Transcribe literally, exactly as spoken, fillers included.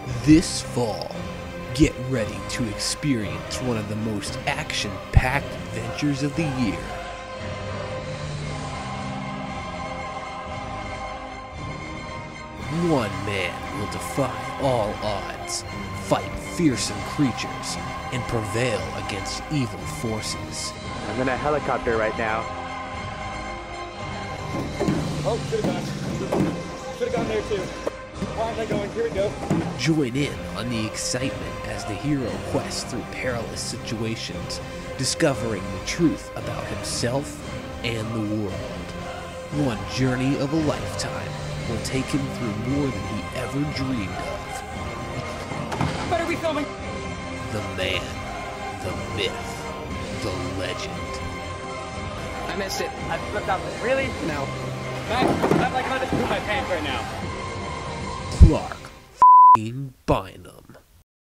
This fall, get ready to experience one of the most action-packed adventures of the year. One man will defy all odds, fight fearsome creatures, and prevail against evil forces. I'm in a helicopter right now. Oh, should've gone. Should've gone there too. Why am I going? Here we go. Join in on the excitement as the hero quests through perilous situations, discovering the truth about himself and the world. One journey of a lifetime will take him through more than he ever dreamed of. What are we filming? The man, the myth, the legend. I missed it. I flipped out. Really? No. Max, I'm like about to poop my pants right now. Clarke Bynum.